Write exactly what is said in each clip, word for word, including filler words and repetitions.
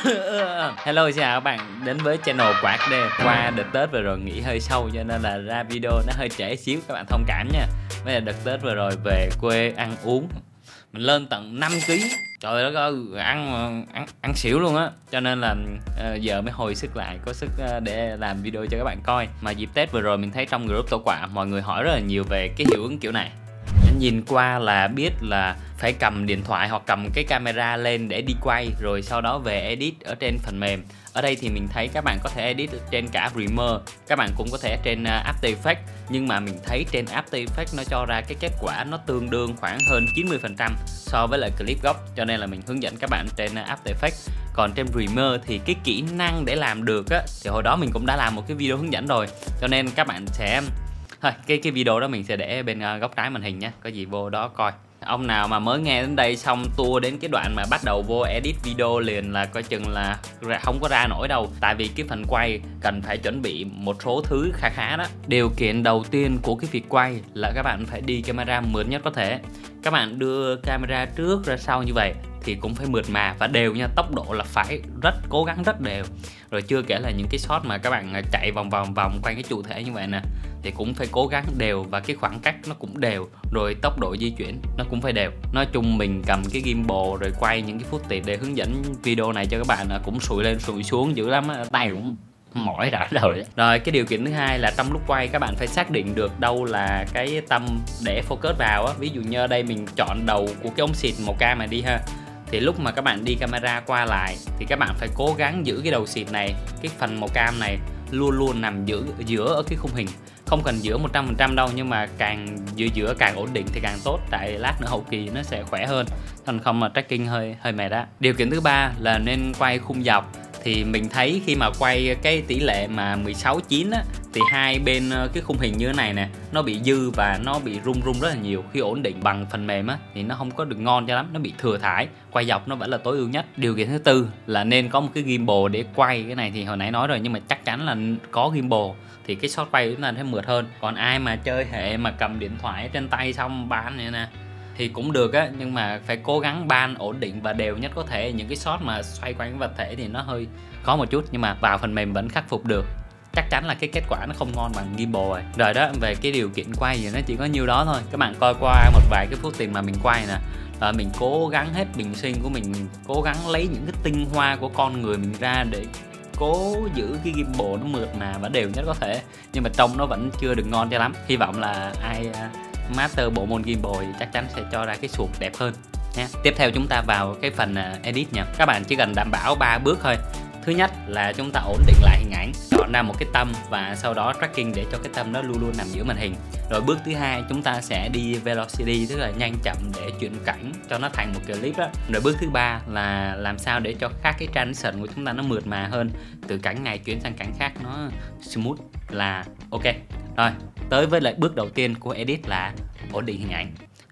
Hello, xin chào các bạn đến với channel Quạt ếch đê. Qua đợt Tết vừa rồi nghỉ hơi sâu cho nên là ra video nó hơi trễ xíu, các bạn thông cảm nha. Với là đợt Tết vừa rồi về quê ăn uống mình lên tận năm ký, trời đất ơi, ăn ăn ăn xỉu luôn á. Cho nên là uh, giờ mới hồi sức lại, có sức uh, để làm video cho các bạn coi. Mà dịp Tết vừa rồi mình thấy trong group tổ quạ mọi người hỏi rất là nhiều về cái hiệu ứng kiểu này. Nhìn qua là biết là phải cầm điện thoại hoặc cầm cái camera lên để đi quay, rồi sau đó về edit ở trên phần mềm. Ở đây thì mình thấy các bạn có thể edit trên cả Premiere, các bạn cũng có thể trên After Effects. Nhưng mà mình thấy trên After Effects nó cho ra cái kết quả nó tương đương khoảng hơn chín mươi phần trăm so với lại clip gốc. Cho nên là mình hướng dẫn các bạn trên After Effects. Còn trên Premiere thì cái kỹ năng để làm được á, thì hồi đó mình cũng đã làm một cái video hướng dẫn rồi. Cho nên các bạn sẽ... Thôi, cái cái video đó mình sẽ để bên uh, góc trái màn hình nhé, có gì vô đó coi. Ông nào mà mới nghe đến đây xong tua đến cái đoạn mà bắt đầu vô edit video liền là coi chừng là không có ra nổi đâu. Tại vì cái phần quay cần phải chuẩn bị một số thứ khá khá đó. Điều kiện đầu tiên của cái việc quay là các bạn phải đi camera mượt nhất có thể. Các bạn đưa camera trước ra sau như vậy thì cũng phải mượt mà và đều nha, tốc độ là phải rất cố gắng rất đều. Rồi chưa kể là những cái shot mà các bạn chạy vòng vòng vòng quanh cái chủ thể như vậy nè thì cũng phải cố gắng đều, và cái khoảng cách nó cũng đều, rồi tốc độ di chuyển nó cũng phải đều. Nói chung mình cầm cái gimbal rồi quay những cái footage để hướng dẫn video này cho các bạn cũng sụi lên sụi xuống dữ lắm, tay cũng mỏi đã rồi. Rồi cái điều kiện thứ hai là trong lúc quay các bạn phải xác định được đâu là cái tâm để focus vào á. Ví dụ như ở đây mình chọn đầu của cái ống xịt màu cam này đi ha, thì lúc mà các bạn đi camera qua lại thì các bạn phải cố gắng giữ cái đầu xịt này, cái phần màu cam này luôn luôn nằm giữa giữa ở cái khung hình. Không cần giữa một trăm phần trăm đâu, nhưng mà càng giữa giữa càng ổn định thì càng tốt, tại lát nữa hậu kỳ nó sẽ khỏe hơn. Còn không mà tracking hơi hơi mệt á. Điều kiện thứ ba là nên quay khung dọc. Thì mình thấy khi mà quay cái tỷ lệ mà mười sáu chín á, thì hai bên cái khung hình như thế này nè nó bị dư và nó bị rung rung rất là nhiều. Khi ổn định bằng phần mềm á thì nó không có được ngon cho lắm, nó bị thừa thải. Quay dọc nó vẫn là tối ưu nhất. Điều kiện thứ tư là nên có một cái gimbal để quay. Cái này thì hồi nãy nói rồi, nhưng mà chắc chắn là có gimbal thì cái shot quay chúng ta thấy mượt hơn. Còn ai mà chơi hệ mà cầm điện thoại trên tay xong ban này nè thì cũng được á, nhưng mà phải cố gắng ban ổn định và đều nhất có thể. Những cái shot mà xoay quanh cái vật thể thì nó hơi khó một chút, nhưng mà vào phần mềm vẫn khắc phục được. Chắc chắn là cái kết quả nó không ngon bằng gimbal rồi. Rồi đó, về cái điều kiện quay thì nó chỉ có nhiêu đó thôi. Các bạn coi qua một vài cái footage mà mình quay nè, à, mình cố gắng hết bình sinh của mình, cố gắng lấy những cái tinh hoa của con người mình ra để cố giữ cái gimbal nó mượt mà và đều nhất có thể, nhưng mà trông nó vẫn chưa được ngon cho lắm. Hy vọng là ai master bộ môn gimbal thì chắc chắn sẽ cho ra cái suột đẹp hơn nha. Tiếp theo chúng ta vào cái phần edit nha. Các bạn chỉ cần đảm bảo ba bước thôi. Thứ nhất là chúng ta ổn định lại hình ảnh, chọn ra một cái tâm và sau đó tracking để cho cái tâm nó luôn luôn nằm giữa màn hình. Rồi bước thứ hai chúng ta sẽ đi velocity, tức là nhanh chậm để chuyển cảnh cho nó thành một clip đó. Rồi bước thứ ba là làm sao để cho các cái transition của chúng ta nó mượt mà hơn, từ cảnh này chuyển sang cảnh khác nó smooth là ok. Rồi tới với lại bước đầu tiên của edit là ổn định hình ảnh,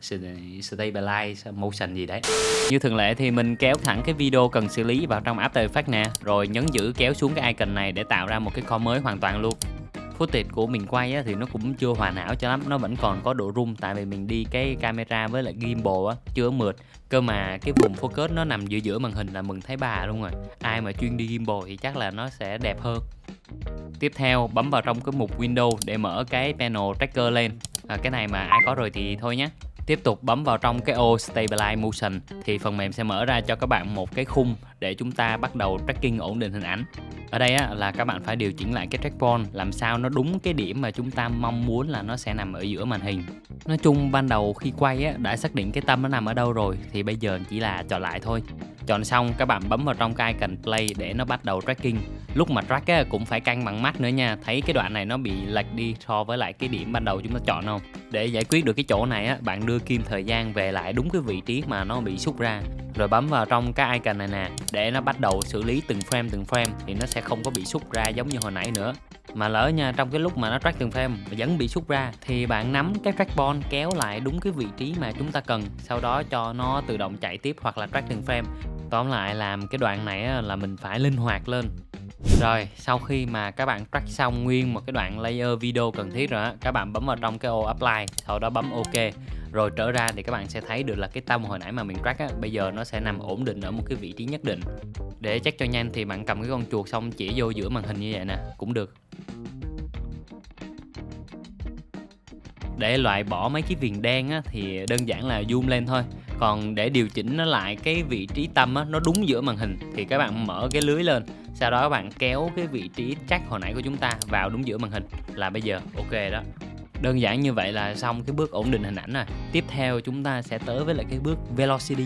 stabilize motion gì đấy. Như thường lệ thì mình kéo thẳng cái video cần xử lý vào trong After Effects nè, rồi nhấn giữ kéo xuống cái icon này để tạo ra một cái con mới hoàn toàn luôn. Footage của mình quay á, thì nó cũng chưa hoàn hảo cho lắm, nó vẫn còn có độ rung, tại vì mình đi cái camera với lại gimbal á, chưa mượt. Cơ mà cái vùng focus nó nằm giữa giữa màn hình là mừng thấy bà luôn rồi. Ai mà chuyên đi gimbal thì chắc là nó sẽ đẹp hơn. Tiếp theo bấm vào trong cái mục Windows để mở cái panel tracker lên. À, cái này mà ai có rồi thì thôi nhé. Tiếp tục bấm vào trong cái ô Stabilize Motion thì phần mềm sẽ mở ra cho các bạn một cái khung để chúng ta bắt đầu tracking ổn định hình ảnh. Ở đây á, là các bạn phải điều chỉnh lại cái track point làm sao nó đúng cái điểm mà chúng ta mong muốn là nó sẽ nằm ở giữa màn hình. Nói chung ban đầu khi quay á, đã xác định cái tâm nó nằm ở đâu rồi thì bây giờ chỉ là chọn lại thôi. Chọn xong các bạn bấm vào trong cái icon play để nó bắt đầu tracking. Lúc mà track á, cũng phải canh bằng mắt nữa nha. Thấy cái đoạn này nó bị lệch đi so với lại cái điểm ban đầu chúng ta chọn không? Để giải quyết được cái chỗ này á, bạn đưa kim thời gian về lại đúng cái vị trí mà nó bị xúc ra. Rồi bấm vào trong cái icon này nè để nó bắt đầu xử lý từng frame từng frame thì nó sẽ không có bị xúc ra giống như hồi nãy nữa. Mà lỡ nha, trong cái lúc mà nó track từng frame vẫn bị xúc ra thì bạn nắm cái track point kéo lại đúng cái vị trí mà chúng ta cần, sau đó cho nó tự động chạy tiếp hoặc là track từng frame. Tóm lại làm cái đoạn này là mình phải linh hoạt lên. Rồi sau khi mà các bạn track xong nguyên một cái đoạn layer video cần thiết rồi á, các bạn bấm vào trong cái ô apply, sau đó bấm ok. Rồi trở ra thì các bạn sẽ thấy được là cái tâm hồi nãy mà mình track á, bây giờ nó sẽ nằm ổn định ở một cái vị trí nhất định. Để check cho nhanh thì bạn cầm cái con chuột xong chỉ vô giữa màn hình như vậy nè, cũng được. Để loại bỏ mấy cái viền đen á, thì đơn giản là zoom lên thôi. Còn để điều chỉnh nó lại cái vị trí tâm á, nó đúng giữa màn hình thì các bạn mở cái lưới lên. Sau đó các bạn kéo cái vị trí track hồi nãy của chúng ta vào đúng giữa màn hình là bây giờ ok đó. Đơn giản như vậy là xong cái bước ổn định hình ảnh rồi. Tiếp theo chúng ta sẽ tới với lại cái bước Velocity.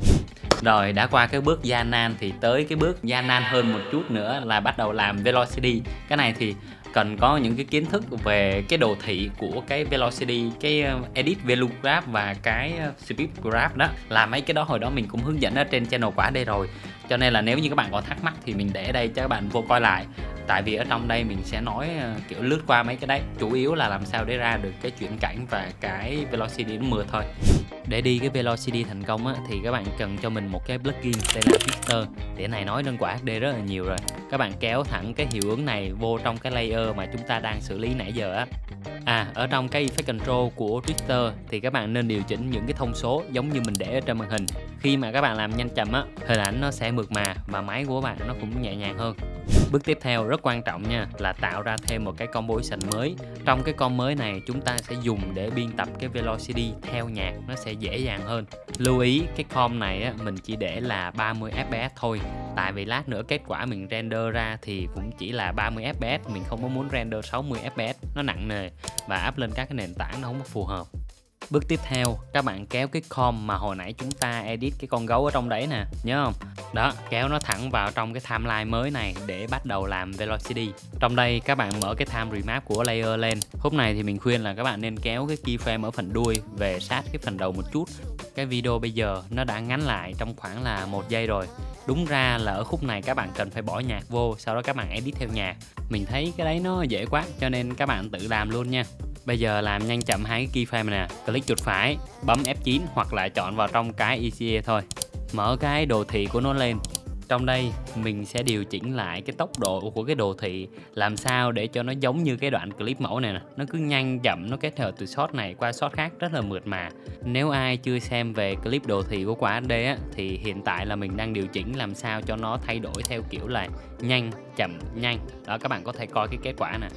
Rồi đã qua cái bước gian nan thì tới cái bước gian nan hơn một chút nữa là bắt đầu làm Velocity. Cái này thì cần có những cái kiến thức về cái đồ thị của cái Velocity, cái Edit Value Graph và cái Speed Graph đó. Là mấy cái đó hồi đó mình cũng hướng dẫn ở trên channel Quả đây rồi. Cho nên là nếu như các bạn còn thắc mắc thì mình để đây cho các bạn vô coi lại. Tại vì ở trong đây mình sẽ nói kiểu lướt qua mấy cái đấy, chủ yếu là làm sao để ra được cái chuyển cảnh và cái Velocity nó mượt thôi. Để đi cái Velocity thành công á, thì các bạn cần cho mình một cái plugin tên là Twister. Để này nói trên Quả ếch đê rất là nhiều rồi. Các bạn kéo thẳng cái hiệu ứng này vô trong cái layer mà chúng ta đang xử lý nãy giờ á. À, ở trong cái Effect Control của Twister thì các bạn nên điều chỉnh những cái thông số giống như mình để ở trên màn hình. Khi mà các bạn làm nhanh chậm á, hình ảnh nó sẽ mượt mà và máy của bạn nó cũng nhẹ nhàng hơn. Bước tiếp theo rất quan trọng nha, là tạo ra thêm một cái composition mới. Trong cái com mới này chúng ta sẽ dùng để biên tập cái Velocity theo nhạc, nó sẽ dễ dàng hơn. Lưu ý cái com này á, mình chỉ để là ba mươi ép pê ét thôi. Tại vì lát nữa kết quả mình render ra thì cũng chỉ là ba mươi ép pê ét, mình không có muốn render sáu mươi ép pê ét, nó nặng nề và áp lên các cái nền tảng nó không có phù hợp. Bước tiếp theo, các bạn kéo cái com mà hồi nãy chúng ta edit cái con gấu ở trong đấy nè, nhớ không? Đó, kéo nó thẳng vào trong cái timeline mới này để bắt đầu làm Velocity. Trong đây các bạn mở cái time remap của layer lên. Khúc này thì mình khuyên là các bạn nên kéo cái keyframe ở phần đuôi về sát cái phần đầu một chút. Cái video bây giờ nó đã ngắn lại trong khoảng là một giây rồi. Đúng ra là ở khúc này các bạn cần phải bỏ nhạc vô, sau đó các bạn edit theo nhạc. Mình thấy cái đấy nó dễ quá cho nên các bạn tự làm luôn nha. Bây giờ làm nhanh chậm hai cái keyframe này nè, click chuột phải, bấm ép chín hoặc là chọn vào trong cái e xê a thôi. Mở cái đồ thị của nó lên. Trong đây mình sẽ điều chỉnh lại cái tốc độ của cái đồ thị làm sao để cho nó giống như cái đoạn clip mẫu này nè, nó cứ nhanh chậm, nó kết hợp từ shot này qua shot khác rất là mượt mà. Nếu ai chưa xem về clip đồ thị của Quả ếch đê á, thì hiện tại là mình đang điều chỉnh làm sao cho nó thay đổi theo kiểu là nhanh, chậm, nhanh. Đó, các bạn có thể coi cái kết quả nè.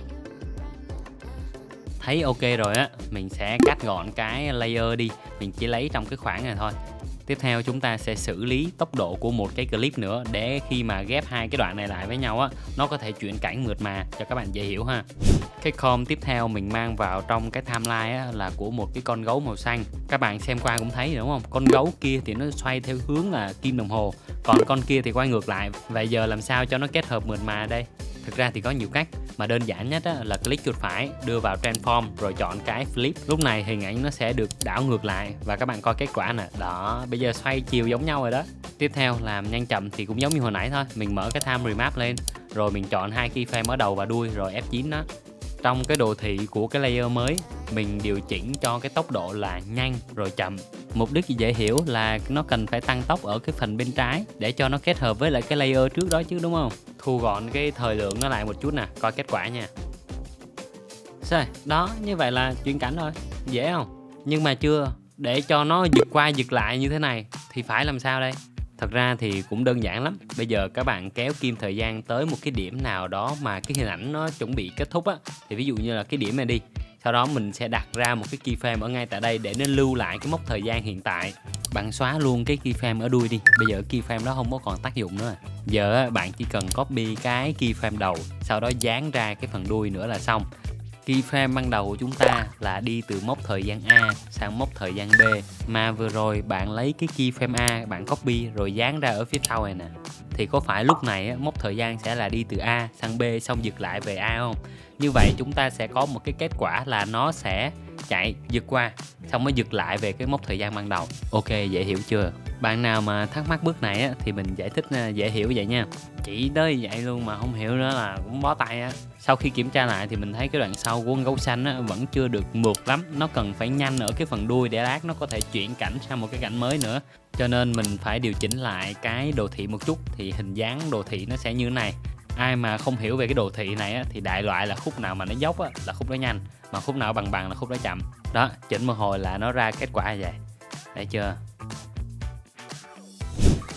Thấy ok rồi á, mình sẽ cắt gọn cái layer đi, mình chỉ lấy trong cái khoảng này thôi. Tiếp theo chúng ta sẽ xử lý tốc độ của một cái clip nữa để khi mà ghép hai cái đoạn này lại với nhau á, nó có thể chuyển cảnh mượt mà cho các bạn dễ hiểu ha. Cái com tiếp theo mình mang vào trong cái timeline á, là của một cái con gấu màu xanh. Các bạn xem qua cũng thấy đúng không? Con gấu kia thì nó xoay theo hướng là kim đồng hồ, còn con kia thì quay ngược lại. Vậy giờ làm sao cho nó kết hợp mượt mà đây? Thực ra thì có nhiều cách, mà đơn giản nhất á, là click chuột phải, đưa vào transform rồi chọn cái flip. Lúc này hình ảnh nó sẽ được đảo ngược lại và các bạn coi kết quả nè. Đó, bây giờ xoay chiều giống nhau rồi đó. Tiếp theo làm nhanh chậm thì cũng giống như hồi nãy thôi. Mình mở cái time remap lên, rồi mình chọn hai keyframe ở đầu và đuôi rồi ép chín đó. Trong cái đồ thị của cái layer mới, mình điều chỉnh cho cái tốc độ là nhanh rồi chậm. Mục đích dễ hiểu là nó cần phải tăng tốc ở cái phần bên trái để cho nó kết hợp với lại cái layer trước đó chứ đúng không? Thu gọn cái thời lượng nó lại một chút nè, coi kết quả nha. Rồi, đó, như vậy là chuyển cảnh thôi, dễ không? Nhưng mà chưa, để cho nó giật qua giật lại như thế này thì phải làm sao đây? Thật ra thì cũng đơn giản lắm. Bây giờ các bạn kéo kim thời gian tới một cái điểm nào đó mà cái hình ảnh nó chuẩn bị kết thúc á. Thì ví dụ như là cái điểm này đi. Sau đó mình sẽ đặt ra một cái keyframe ở ngay tại đây để nó lưu lại cái mốc thời gian hiện tại. Bạn xóa luôn cái keyframe ở đuôi đi. Bây giờ keyframe đó không có còn tác dụng nữa. Giờ bạn chỉ cần copy cái keyframe đầu, sau đó dán ra cái phần đuôi nữa là xong. Keyframe ban đầu của chúng ta là đi từ mốc thời gian A sang mốc thời gian B. Mà vừa rồi bạn lấy cái keyframe A, bạn copy rồi dán ra ở phía sau này nè. Thì có phải lúc này mốc thời gian sẽ là đi từ A sang B xong giật lại về A không? Như vậy chúng ta sẽ có một cái kết quả là nó sẽ chạy giật qua xong mới giật lại về cái mốc thời gian ban đầu. Ok, dễ hiểu chưa? Bạn nào mà thắc mắc bước này á, thì mình giải thích dễ hiểu vậy nha. Chỉ tới vậy luôn mà không hiểu nữa là cũng bó tay á. Sau khi kiểm tra lại thì mình thấy cái đoạn sau của con gấu xanh á, vẫn chưa được mượt lắm. Nó cần phải nhanh ở cái phần đuôi để lát nó có thể chuyển cảnh sang một cái cảnh mới nữa. Cho nên mình phải điều chỉnh lại cái đồ thị một chút thì hình dáng đồ thị nó sẽ như thế này. Ai mà không hiểu về cái đồ thị này á, thì đại loại là khúc nào mà nó dốc á, là khúc đó nhanh, mà khúc nào bằng bằng là khúc đó chậm. Đó, chỉnh một hồi là nó ra kết quả vậy. Thấy chưa?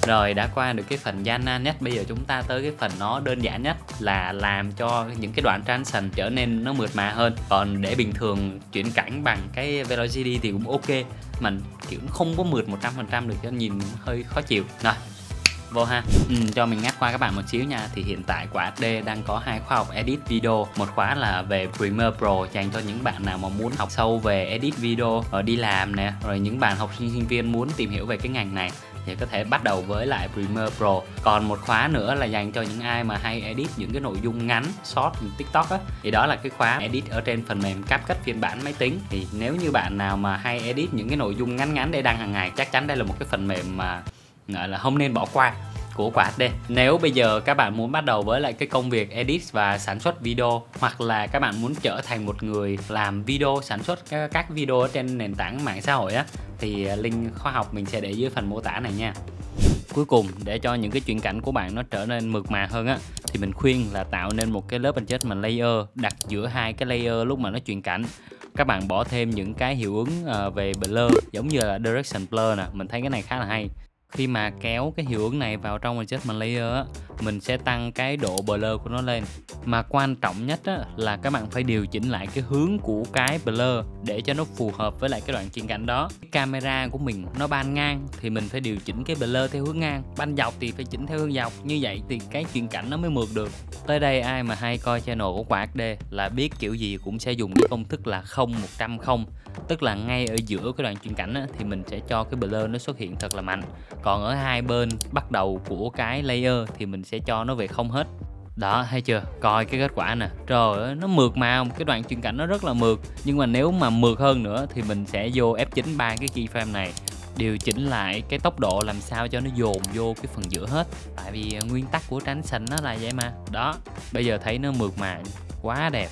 Rồi đã qua được cái phần gian nan nhất, bây giờ chúng ta tới cái phần nó đơn giản nhất là làm cho những cái đoạn transition trở nên nó mượt mà hơn. Còn để bình thường chuyển cảnh bằng cái Velocity thì cũng ok, mà kiểu nó không có mượt một trăm phần trăm được cho nhìn hơi khó chịu. Rồi vô ha. Ừ, cho mình ngắt qua các bạn một xíu nha. Thì hiện tại của ếch đê đang có hai khóa học edit video. Một khóa là về Premiere Pro dành cho những bạn nào mà muốn học sâu về edit video rồi đi làm nè, rồi những bạn học sinh sinh viên muốn tìm hiểu về cái ngành này thì có thể bắt đầu với lại Premiere Pro. Còn một khóa nữa là dành cho những ai mà hay edit những cái nội dung ngắn, short, TikTok á, thì đó là cái khóa edit ở trên phần mềm CapCut phiên bản máy tính. Thì nếu như bạn nào mà hay edit những cái nội dung ngắn ngắn để đăng hàng ngày, chắc chắn đây là một cái phần mềm mà gọi là không nên bỏ qua của ếch đê. Nếu bây giờ các bạn muốn bắt đầu với lại cái công việc edit và sản xuất video, hoặc là các bạn muốn trở thành một người làm video, sản xuất các video ở trên nền tảng mạng xã hội á, thì link khóa học mình sẽ để dưới phần mô tả này nha. Cuối cùng, để cho những cái chuyển cảnh của bạn nó trở nên mượt mà hơn á, thì mình khuyên là tạo nên một cái lớp adjustment layer đặt giữa hai cái layer lúc mà nó chuyển cảnh. Các bạn bỏ thêm những cái hiệu ứng về blur giống như là direction blur nè, mình thấy cái này khá là hay. Khi mà kéo cái hiệu ứng này vào trong adjustment layer á, mình sẽ tăng cái độ blur của nó lên. Mà quan trọng nhất á, là các bạn phải điều chỉnh lại cái hướng của cái blur để cho nó phù hợp với lại cái đoạn chuyển cảnh đó. Cái camera của mình nó ban ngang thì mình phải điều chỉnh cái blur theo hướng ngang, ban dọc thì phải chỉnh theo hướng dọc. Như vậy thì cái chuyển cảnh nó mới mượt được. Tới đây ai mà hay coi channel của ếch đê là biết kiểu gì cũng sẽ dùng cái công thức là không một trăm không. Tức là ngay ở giữa cái đoạn chuyển cảnh á, thì mình sẽ cho cái blur nó xuất hiện thật là mạnh. Còn ở hai bên bắt đầu của cái layer thì mình sẽ cho nó về không hết. Đó, thấy chưa? Coi cái kết quả nè. Trời ơi, nó mượt mà không? Cái đoạn chuyển cảnh nó rất là mượt. Nhưng mà nếu mà mượt hơn nữa thì mình sẽ vô ép chín ba cái keyframe này, điều chỉnh lại cái tốc độ làm sao cho nó dồn vô cái phần giữa hết. Tại vì nguyên tắc của transition nó là vậy mà. Đó, bây giờ thấy nó mượt mà, quá đẹp.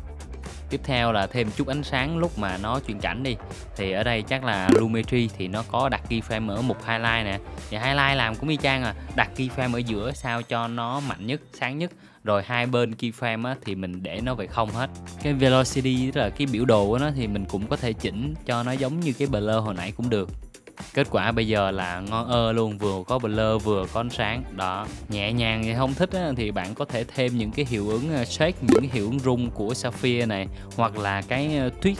Tiếp theo là thêm chút ánh sáng lúc mà nó chuyển cảnh đi. Thì ở đây chắc là Lumetri thì nó có đặt keyframe ở mục highlight nè. Thì highlight làm cũng y chang à, đặt keyframe ở giữa sao cho nó mạnh nhất, sáng nhất. Rồi hai bên keyframe á, thì mình để nó về không hết. Cái velocity tức là cái biểu đồ của nó thì mình cũng có thể chỉnh cho nó giống như cái blur hồi nãy cũng được. Kết quả bây giờ là ngon ơ luôn, vừa có blur vừa có ánh sáng. Đó, nhẹ nhàng thì không thích á, thì bạn có thể thêm những cái hiệu ứng shake, những cái hiệu ứng rung của Sapphire này, hoặc là cái tweak.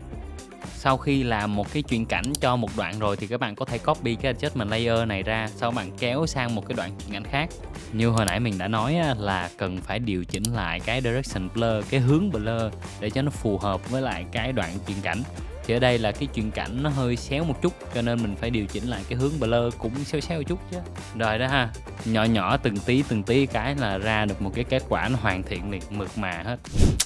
Sau khi làm một cái chuyển cảnh cho một đoạn rồi thì các bạn có thể copy cái adjustment layer này ra, sau bạn kéo sang một cái đoạn chuyển cảnh khác. Như hồi nãy mình đã nói là cần phải điều chỉnh lại cái direction blur, cái hướng blur để cho nó phù hợp với lại cái đoạn chuyển cảnh. Thì ở đây là cái chuyển cảnh nó hơi xéo một chút, cho nên mình phải điều chỉnh lại cái hướng blur cũng xéo xéo một chút chứ. Rồi đó ha, nhỏ nhỏ từng tí từng tí cái là ra được một cái kết quả nó hoàn thiện liền, mượt mà hết.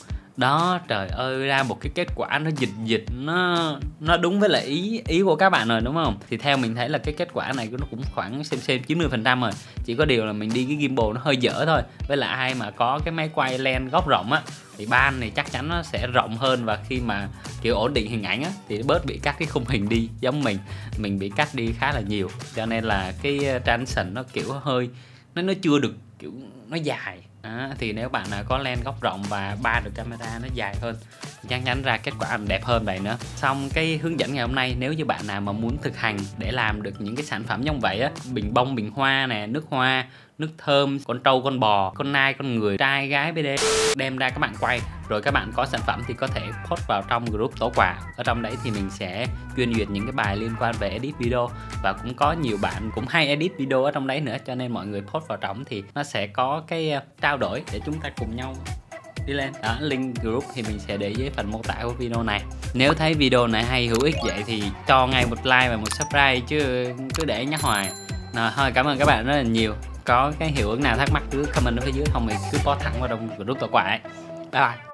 Đó, trời ơi, ra một cái kết quả nó dịch dịch nó nó đúng với lại ý ý của các bạn rồi đúng không? Thì theo mình thấy là cái kết quả này nó cũng khoảng xem xem chín mươi phần trăm rồi. Chỉ có điều là mình đi cái gimbal nó hơi dở thôi. Với lại ai mà có cái máy quay lens góc rộng á thì ban này chắc chắn nó sẽ rộng hơn, và khi mà kiểu ổn định hình ảnh á thì bớt bị cắt cái khung hình đi. Giống mình, mình bị cắt đi khá là nhiều. Cho nên là cái transition nó kiểu hơi nó nó chưa được kiểu nó dài. À, thì nếu bạn nào có lens góc rộng và ba được camera nó dài hơn thì chắc chắn ra kết quả đẹp hơn vậy nữa. Xong cái hướng dẫn ngày hôm nay, nếu như bạn nào mà muốn thực hành để làm được những cái sản phẩm giống vậy á, bình bông, bình hoa nè, nước hoa, nước thơm, con trâu, con bò, con nai, con người, trai, gái, bê đê, đem ra các bạn quay, rồi các bạn có sản phẩm thì có thể post vào trong group tổ quà. Ở trong đấy thì mình sẽ chuyên duyệt những cái bài liên quan về edit video, và cũng có nhiều bạn cũng hay edit video ở trong đấy nữa, cho nên mọi người post vào trong thì nó sẽ có cái trao đổi để chúng ta cùng nhau đi lên. Đó, link group thì mình sẽ để dưới phần mô tả của video này. Nếu thấy video này hay hữu ích vậy thì cho ngay một like và một subscribe, chứ cứ để nhắc hoài. Rồi, thôi cảm ơn các bạn rất là nhiều. Có cái hiệu ứng nào thắc mắc cứ comment ở phía dưới, không thì cứ post thẳng vào trong group tổ quà ấy. Bye bye.